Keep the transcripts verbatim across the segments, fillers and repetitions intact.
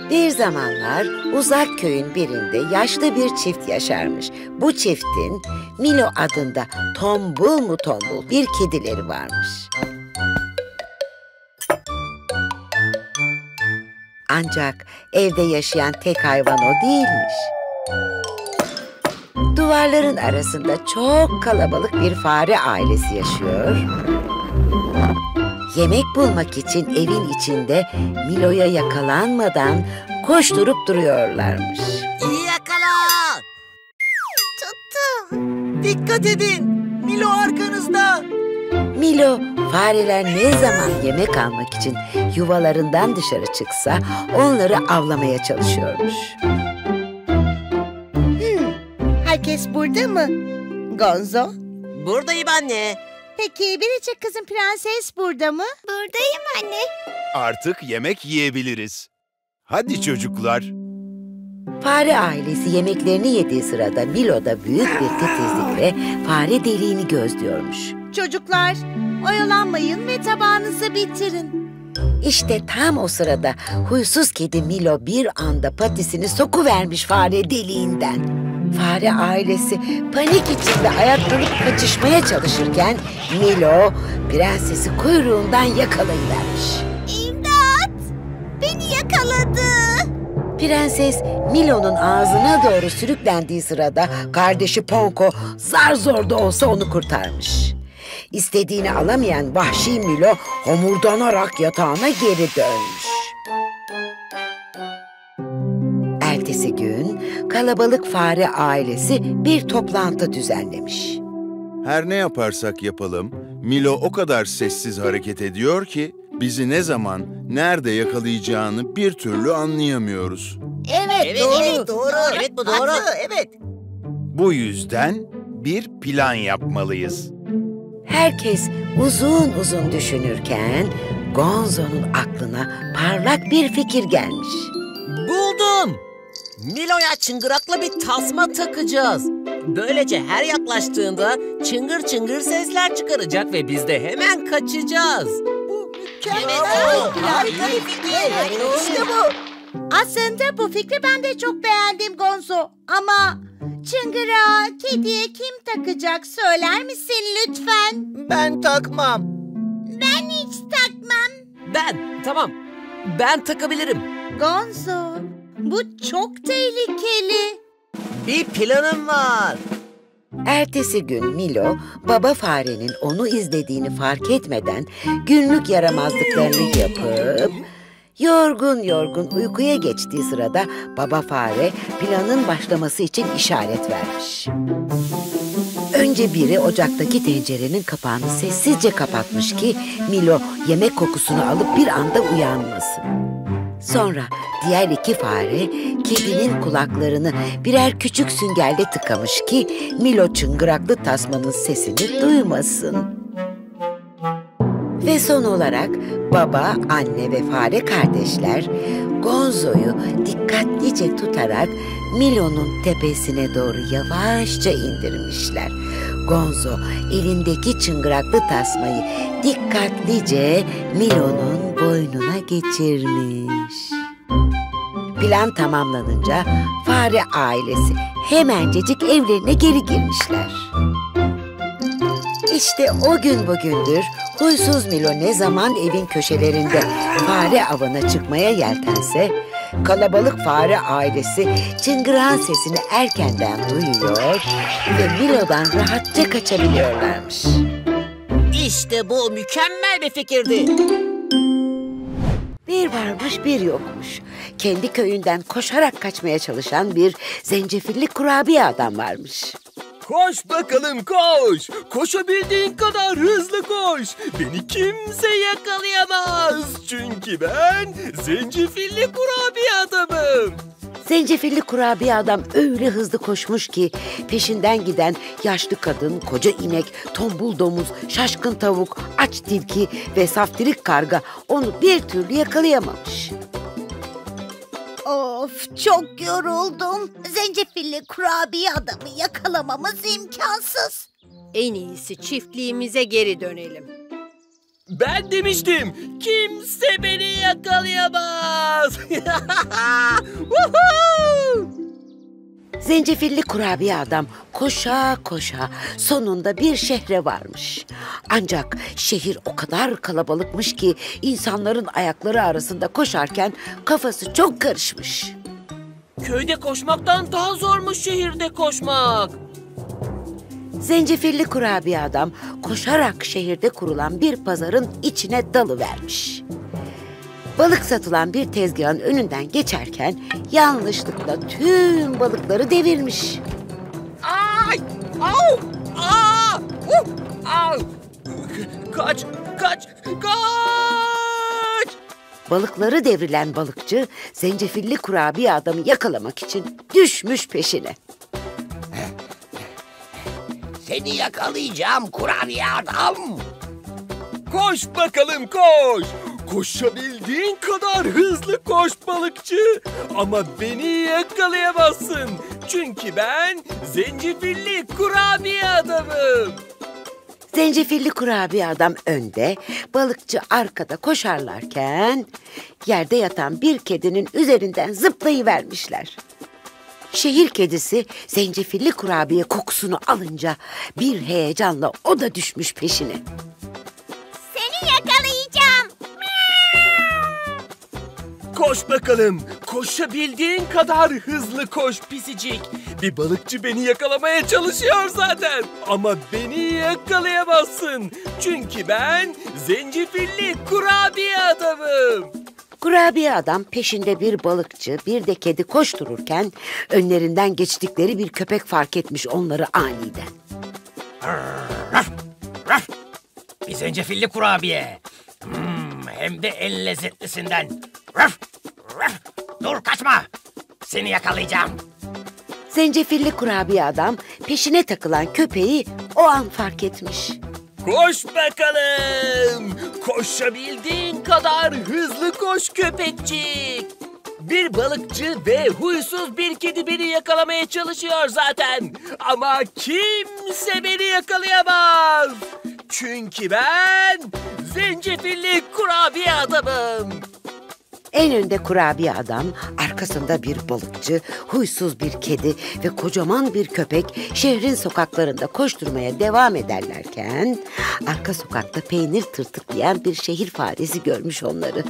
Bir zamanlar uzak köyün birinde yaşlı bir çift yaşarmış. Bu çiftin Milo adında tombul mu tombul bir kedileri varmış. Ancak evde yaşayan tek hayvan o değilmiş. Duvarların arasında çok kalabalık bir fare ailesi yaşıyor. Yemek bulmak için evin içinde Milo'ya yakalanmadan koşturup duruyorlarmış. İyi yakala! Tuttum. Dikkat edin! Milo arkanızda! Milo, fareler ne zaman yemek almak için yuvalarından dışarı çıksa onları avlamaya çalışıyormuş. Hmm, herkes burada mı? Gonzo? Buradayım anne. Peki biricik kızım Prenses burada mı? Buradayım anne. Artık yemek yiyebiliriz. Hadi çocuklar. Fare ailesi yemeklerini yediği sırada Milo da büyük bir titizlikle fare deliğini gözlüyormuş. Çocuklar, oyalanmayın ve tabağınızı bitirin. İşte tam o sırada huysuz kedi Milo bir anda patisini sokuvermiş fare deliğinden. Fare ailesi panik içinde ayaklanıp kaçışmaya çalışırken Milo prensesi kuyruğundan yakalayıvermiş. İmdat! Beni yakaladı. Prenses Milo'nun ağzına doğru sürüklendiği sırada kardeşi Ponko zar zor da olsa onu kurtarmış. İstediğini alamayan vahşi Milo homurdanarak yatağına geri dönmüş. Ertesi gün kalabalık fare ailesi bir toplantı düzenlemiş. Her ne yaparsak yapalım, Milo o kadar sessiz hareket ediyor ki bizi ne zaman, nerede yakalayacağını bir türlü anlayamıyoruz. Evet, Evet, doğru. evet, doğru. Evet, bu doğru. Haklı, evet. Bu yüzden bir plan yapmalıyız. Herkes uzun uzun düşünürken Gonzo'nun aklına parlak bir fikir gelmiş. Buldum. Milo'ya çıngırakla bir tasma takacağız. Böylece her yaklaştığında çıngır çıngır sesler çıkaracak ve biz de hemen kaçacağız. Bu mükemmel. Evet, bir harika bir fikir. İşte bu. Aslında bu fikri ben de çok beğendim Gonzo. Ama çıngırağı kediye kim takacak söyler misin lütfen? Ben takmam. Ben hiç takmam. Ben, tamam. Ben takabilirim. Gonzo, bu çok tehlikeli. Bir planım var. Ertesi gün Milo, baba farenin onu izlediğini fark etmeden günlük yaramazlıklarını yapıp yorgun yorgun uykuya geçtiği sırada baba fare planın başlaması için işaret vermiş. Önce biri ocaktaki tencerenin kapağını sessizce kapatmış ki Milo yemek kokusunu alıp bir anda uyanmasın. Sonra diğer iki fare kedinin kulaklarını birer küçük süngerle tıkamış ki Milo çıngıraklı tasmanın sesini duymasın. Ve son olarak baba, anne ve fare kardeşler Gonzo'yu dikkatlice tutarak Milo'nun tepesine doğru yavaşça indirmişler. Gonzo elindeki çıngıraklı tasmayı dikkatlice Milo'nun boynuna geçirmiş. Plan tamamlanınca fare ailesi hemencecik evlerine geri girmişler. İşte o gün bugündür huysuz Milo ne zaman evin köşelerinde fare avına çıkmaya yeltense, kalabalık fare ailesi çıngırağın sesini erkenden duyuyor ve Milo'dan rahatça kaçabiliyorlarmış. İşte bu mükemmel bir fikirdi. Bir varmış bir yokmuş. Kendi köyünden koşarak kaçmaya çalışan bir zencefilli kurabiye adam varmış. Koş bakalım koş. Koşabildiğin kadar hızlı koş. Beni kimse yakalayamaz. Çünkü ben zencefilli kurabiye adamım. Zencefilli kurabiye adam öyle hızlı koşmuş ki peşinden giden yaşlı kadın, koca inek, tombul domuz, şaşkın tavuk, aç tilki ve saftirik karga onu bir türlü yakalayamamış. Of, çok yoruldum. Zencefilli kurabiye adamı yakalamamız imkansız. En iyisi çiftliğimize geri dönelim. Ben demiştim. Kimse beni yakalayamaz. Woohoo! Zencefilli kurabiye adam koşa koşa sonunda bir şehre varmış. Ancak şehir o kadar kalabalıkmış ki insanların ayakları arasında koşarken kafası çok karışmış. Köyde koşmaktan daha zormuş şehirde koşmak. Zencefilli kurabiye adam koşarak şehirde kurulan bir pazarın içine dalıvermiş. Balık satılan bir tezgahın önünden geçerken yanlışlıkla tüm balıkları devirmiş. Ay! Au! Aa! Uh! Au! Kaç! Kaç! Kaç! Balıkları devrilen balıkçı zencefilli kurabiye adamı yakalamak için düşmüş peşine. Seni yakalayacağım kurabiye adam. Koş bakalım koş. Koşabildiğin kadar hızlı koş balıkçı. Ama beni yakalayamazsın. Çünkü ben zencefilli kurabiye adamım. Zencefilli kurabiye adam önde, balıkçı arkada koşarlarken yerde yatan bir kedinin üzerinden zıplayıvermişler. Şehir kedisi zencefilli kurabiye kokusunu alınca bir heyecanla o da düşmüş peşine. Seni yakalayacağım. Koş bakalım. Koşabildiğin kadar hızlı koş pisicik. Bir balıkçı beni yakalamaya çalışıyor zaten. Ama beni yakalayamazsın. Çünkü ben zencefilli kurabiye adamım. Kurabiye adam peşinde bir balıkçı, bir de kedi koştururken önlerinden geçtikleri bir köpek fark etmiş onları aniden. Bir zencefilli kurabiye. Hmm, hem de en lezzetlisinden. Raf, raf. Dur kaçma. Seni yakalayacağım. Zencefilli kurabiye adam peşine takılan köpeği o an fark etmiş. Koş bakalım. Koşabildiğin kadar hızlı koş köpekçik. Bir balıkçı ve huysuz bir kedi beni yakalamaya çalışıyor zaten. Ama kimse beni yakalayamaz. Çünkü ben zencefilli kurabiye adamım. En önde kurabiye adam, arkasında bir balıkçı, huysuz bir kedi ve kocaman bir köpek şehrin sokaklarında koşturmaya devam ederlerken arka sokakta peynir tırtıklayan bir şehir faresi görmüş onları.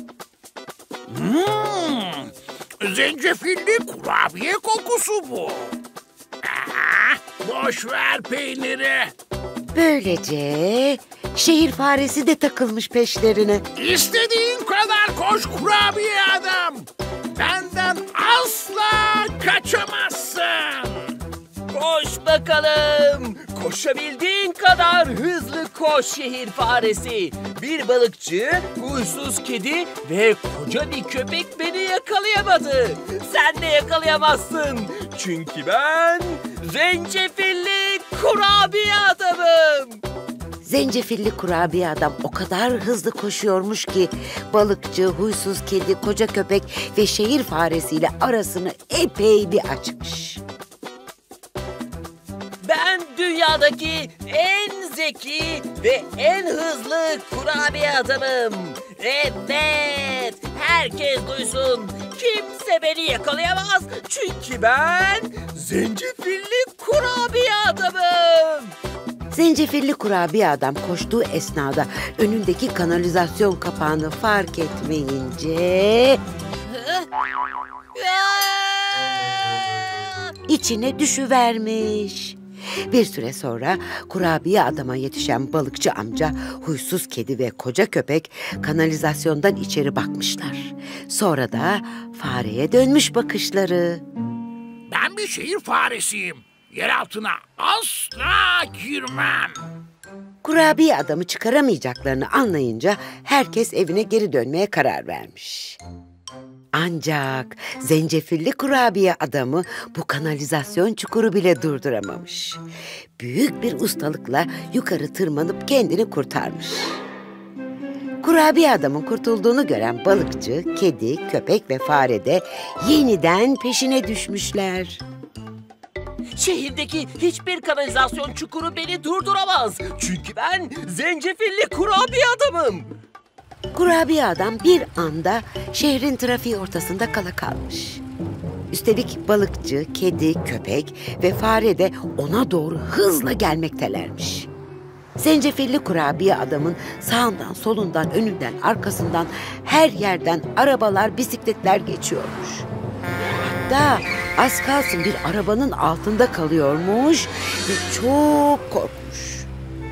Hmm, zencefilli kurabiye kokusu bu. Aa, boş ver peyniri. Böylece şehir faresi de takılmış peşlerine. İstediğin kadar koş kurabiye adam. Benden asla kaçamazsın. Koş bakalım. Koşabildiğin kadar hızlı koş şehir faresi. Bir balıkçı, huysuz kedi ve koca bir köpek beni yakalayamadı. Sen de yakalayamazsın. Çünkü ben zencefilli kurabiye adamım. Zencefilli kurabiye adam o kadar hızlı koşuyormuş ki balıkçı, huysuz kedi, koca köpek ve şehir faresiyle arasını epey bir açmış. Ben dünyadaki en zeki ve en hızlı kurabiye adamım. Evet, herkes duysun. Kimse beni yakalayamaz. Çünkü ben zencefilli kurabiye adamım. Zencefilli kurabiye adam koştuğu esnada önündeki kanalizasyon kapağını fark etmeyince içine düşüvermiş. Bir süre sonra kurabiye adama yetişen balıkçı amca, huysuz kedi ve koca köpek kanalizasyondan içeri bakmışlar. Sonra da fareye dönmüş bakışları. Ben bir şehir faresiyim. Yer altına asla girmem. Kurabiye adamı çıkaramayacaklarını anlayınca herkes evine geri dönmeye karar vermiş. Ancak zencefilli kurabiye adamı bu kanalizasyon çukuru bile durduramamış. Büyük bir ustalıkla yukarı tırmanıp kendini kurtarmış. Kurabiye adamın kurtulduğunu gören balıkçı, kedi, köpek ve fare de yeniden peşine düşmüşler. Şehirdeki hiçbir kanalizasyon çukuru beni durduramaz. Çünkü ben zencefilli kurabiye adamım. Kurabiye adam bir anda şehrin trafiği ortasında kala kalmış. Üstelik balıkçı, kedi, köpek ve fare de ona doğru hızla gelmektelermiş. Zencefilli kurabiye adamın sağından, solundan, önünden, arkasından her yerden arabalar, bisikletler geçiyormuş. Hatta az kalsın bir arabanın altında kalıyormuş ve çok korkmuş.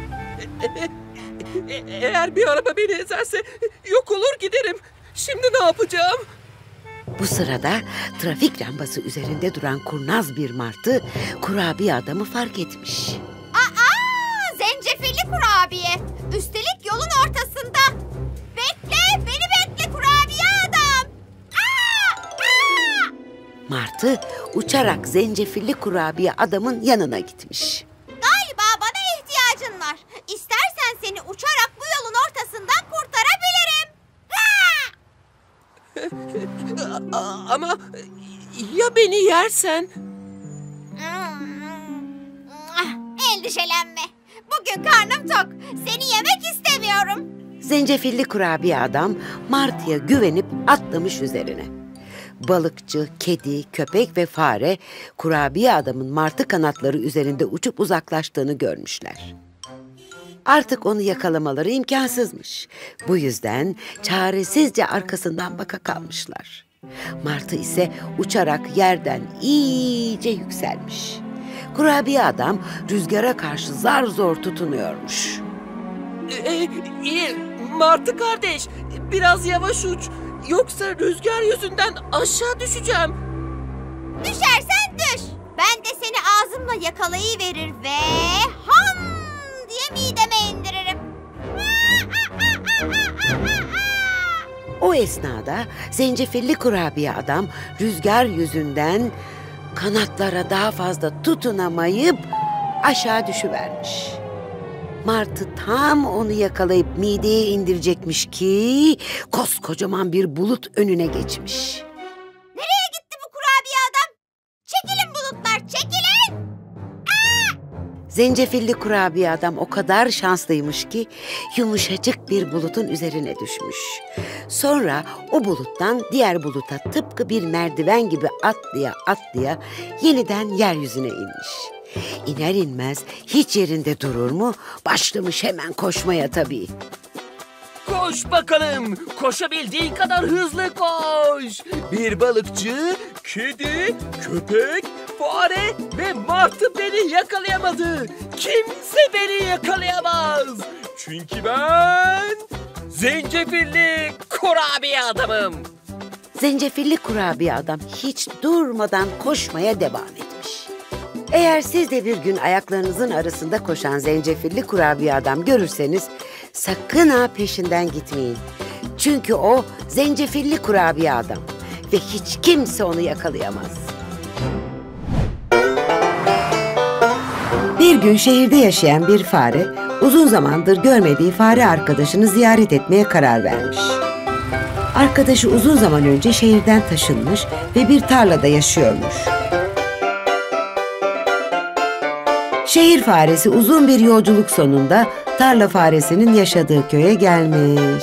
Eğer bir araba beni ezerse yok olur giderim. Şimdi ne yapacağım? Bu sırada trafik lambası üzerinde duran kurnaz bir martı kurabiye adamı fark etmiş. Aa, zencefilli kurabiye. Üstelik yolun ortasında. Bekle, beni bekle kurabiye adam. Aa, aa! Martı uçarak zencefilli kurabiye adamın yanına gitmiş. Galiba bana ihtiyacın var. İstersen seni uçarak bu yolun ortasından kurtarabilirim. A- Ama ya beni yersen? Endişelenme. Bugün karnım tok. Seni yemek istemiyorum. Zencefilli kurabiye adam martıya güvenip atlamış üzerine. Balıkçı, kedi, köpek ve fare kurabiye adamın martı kanatları üzerinde uçup uzaklaştığını görmüşler. Artık onu yakalamaları imkansızmış. Bu yüzden çaresizce arkasından baka kalmışlar. Martı ise uçarak yerden iyice yükselmiş. Kurabiye adam rüzgara karşı zar zor tutunuyormuş. Ee, iyi, Martı kardeş, biraz yavaş uç. Yoksa rüzgar yüzünden aşağı düşeceğim. Düşersen düş. Ben de seni ağzımla yakalayıverir ve ham diye mideme indiririm. O esnada zencefilli kurabiye adam rüzgar yüzünden kanatlara daha fazla tutunamayıp aşağı düşüvermiş. Martı tam onu yakalayıp mideye indirecekmiş ki koskocaman bir bulut önüne geçmiş. Nereye gitti bu kurabiye adam? Çekilin bulutlar, çekilin! Zencefilli kurabiye adam o kadar şanslıymış ki yumuşacık bir bulutun üzerine düşmüş. Sonra o buluttan diğer buluta tıpkı bir merdiven gibi atlaya atlaya yeniden yeryüzüne inmiş. İner inmez hiç yerinde durur mu? Başlamış hemen koşmaya tabii. Koş bakalım, koşabildiğin kadar hızlı koş. Bir balıkçı, kedi, köpek, fare ve martı beni yakalayamadı. Kimse beni yakalayamaz. Çünkü ben zencefilli kurabiye adamım. Zencefilli kurabiye adam hiç durmadan koşmaya devam etmiş. Eğer siz de bir gün ayaklarınızın arasında koşan zencefilli kurabiye adam görürseniz sakın ha peşinden gitmeyin. Çünkü o zencefilli kurabiye adam ve hiç kimse onu yakalayamaz. Bir gün şehirde yaşayan bir fare uzun zamandır görmediği fare arkadaşını ziyaret etmeye karar vermiş. Arkadaşı uzun zaman önce şehirden taşınmış ve bir tarlada yaşıyormuş. Şehir faresi uzun bir yolculuk sonunda tarla faresinin yaşadığı köye gelmiş.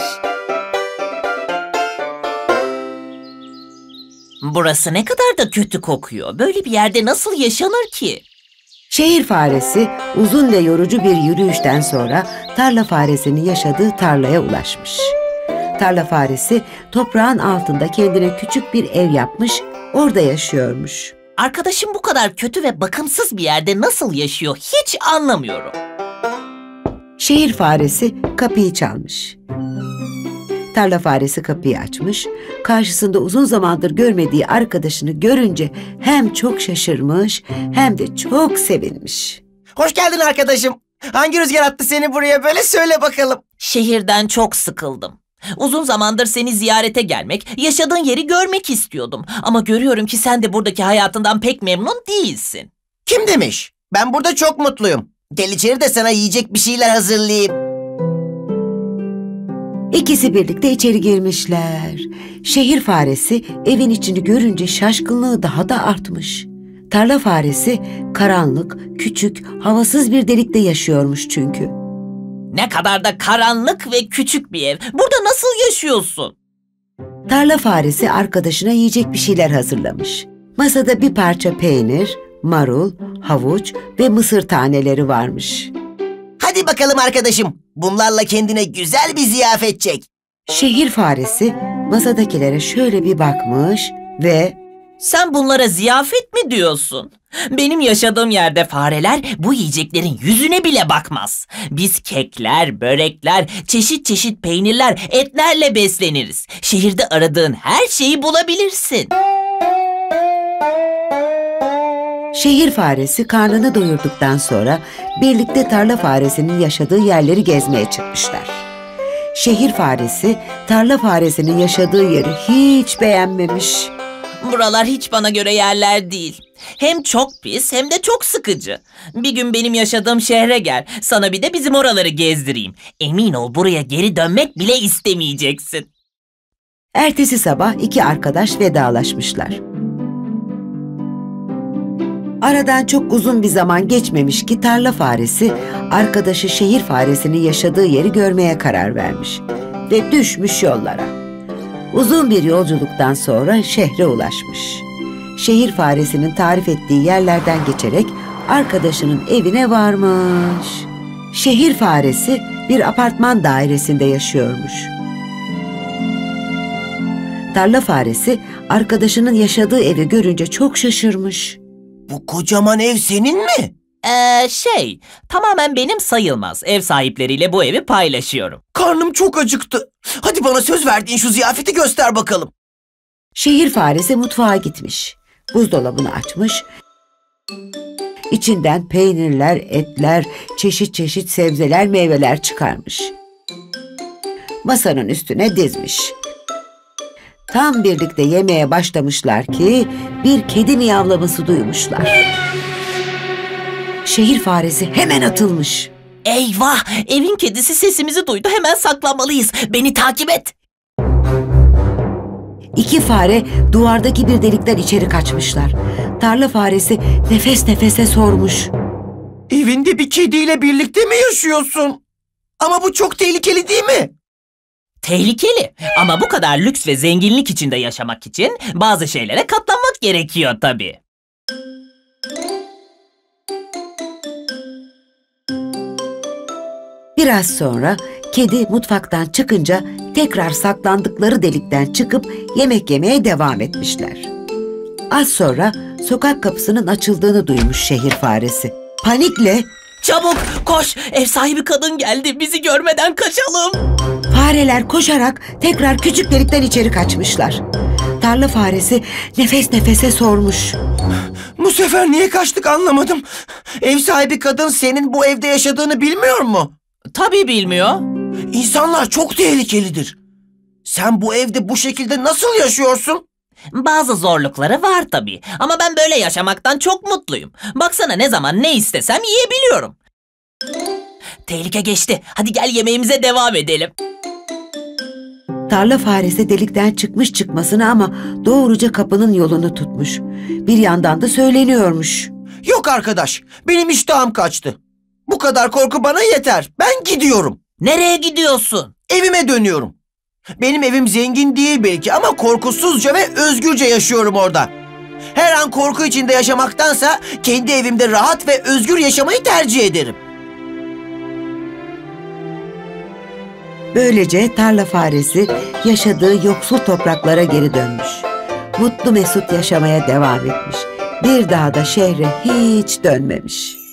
Burası ne kadar da kötü kokuyor. Böyle bir yerde nasıl yaşanır ki? Şehir faresi uzun ve yorucu bir yürüyüşten sonra tarla faresinin yaşadığı tarlaya ulaşmış. Tarla faresi toprağın altında kendine küçük bir ev yapmış, orada yaşıyormuş. Arkadaşım bu kadar kötü ve bakımsız bir yerde nasıl yaşıyor hiç anlamıyorum. Şehir faresi kapıyı çalmış. Tarla faresi kapıyı açmış, karşısında uzun zamandır görmediği arkadaşını görünce hem çok şaşırmış hem de çok sevinmiş. Hoş geldin arkadaşım. Hangi rüzgar attı seni buraya böyle söyle bakalım. Şehirden çok sıkıldım. Uzun zamandır seni ziyarete gelmek, yaşadığın yeri görmek istiyordum. Ama görüyorum ki sen de buradaki hayatından pek memnun değilsin. Kim demiş? Ben burada çok mutluyum. Gel içeri de sana yiyecek bir şeyler hazırlayayım. İkisi birlikte içeri girmişler. Şehir faresi evin içini görünce şaşkınlığı daha da artmış. Tarla faresi karanlık, küçük, havasız bir delikte yaşıyormuş çünkü. Ne kadar da karanlık ve küçük bir ev. Burada nasıl yaşıyorsun? Tarla faresi arkadaşına yiyecek bir şeyler hazırlamış. Masada bir parça peynir, marul, havuç ve mısır taneleri varmış. Hadi bakalım arkadaşım. Bunlarla kendine güzel bir ziyafet çek. Şehir faresi masadakilere şöyle bir bakmış ve... Sen bunlara ziyafet mi diyorsun? Benim yaşadığım yerde fareler bu yiyeceklerin yüzüne bile bakmaz. Biz kekler, börekler, çeşit çeşit peynirler, etlerle besleniriz. Şehirde aradığın her şeyi bulabilirsin. Şehir faresi karnını doyurduktan sonra birlikte tarla faresinin yaşadığı yerleri gezmeye çıkmışlar. Şehir faresi tarla faresinin yaşadığı yeri hiç beğenmemiş. Buralar hiç bana göre yerler değil. Hem çok pis hem de çok sıkıcı. Bir gün benim yaşadığım şehre gel. Sana bir de bizim oraları gezdireyim. Emin ol buraya geri dönmek bile istemeyeceksin. Ertesi sabah iki arkadaş vedalaşmışlar. Aradan çok uzun bir zaman geçmemiş ki tarla faresi arkadaşı şehir faresinin yaşadığı yeri görmeye karar vermiş ve düşmüş yollara. Uzun bir yolculuktan sonra şehre ulaşmış. Şehir faresinin tarif ettiği yerlerden geçerek arkadaşının evine varmış. Şehir faresi bir apartman dairesinde yaşıyormuş. Tarla faresi arkadaşının yaşadığı evi görünce çok şaşırmış. Bu kocaman ev senin mi? Ee, şey, tamamen benim sayılmaz. Ev sahipleriyle bu evi paylaşıyorum. Karnım çok acıktı. Hadi bana söz verdiğin şu ziyafeti göster bakalım. Şehir faresi mutfağa gitmiş. Buzdolabını açmış. İçinden peynirler, etler, çeşit çeşit sebzeler, meyveler çıkarmış. Masanın üstüne dizmiş. Tam birlikte yemeye başlamışlar ki bir kedi miyavlaması duymuşlar. Şehir faresi hemen atılmış. Eyvah! Evin kedisi sesimizi duydu. Hemen saklanmalıyız. Beni takip et. İki fare duvardaki bir delikten içeri kaçmışlar. Tarla faresi nefes nefese sormuş. Evinde bir kediyle birlikte mi yaşıyorsun? Ama bu çok tehlikeli değil mi? Tehlikeli ama bu kadar lüks ve zenginlik içinde yaşamak için bazı şeylere katlanmak gerekiyor tabii. Biraz sonra kedi mutfaktan çıkınca tekrar saklandıkları delikten çıkıp yemek yemeye devam etmişler. Az sonra sokak kapısının açıldığını duymuş şehir faresi. Panikle "Çabuk koş, ev sahibi kadın geldi, bizi görmeden kaçalım." Fareler koşarak tekrar küçük delikten içeri kaçmışlar. Tarla faresi nefes nefese sormuş. Bu sefer niye kaçtık anlamadım. Ev sahibi kadın senin bu evde yaşadığını bilmiyor mu? Tabii bilmiyor. İnsanlar çok tehlikelidir. Sen bu evde bu şekilde nasıl yaşıyorsun? Bazı zorlukları var tabii ama ben böyle yaşamaktan çok mutluyum. Baksana ne zaman ne istesem yiyebiliyorum. Tehlike geçti. Hadi gel yemeğimize devam edelim. Tarla faresi delikten çıkmış çıkmasına ama doğruca kapının yolunu tutmuş. Bir yandan da söyleniyormuş. Yok arkadaş, benim iştahım kaçtı. Bu kadar korku bana yeter. Ben gidiyorum. Nereye gidiyorsun? Evime dönüyorum. Benim evim zengin değil belki ama korkusuzca ve özgürce yaşıyorum orada. Her an korku içinde yaşamaktansa kendi evimde rahat ve özgür yaşamayı tercih ederim. Böylece tarla faresi yaşadığı yoksul topraklara geri dönmüş. Mutlu mesut yaşamaya devam etmiş. Bir daha da şehre hiç dönmemiş.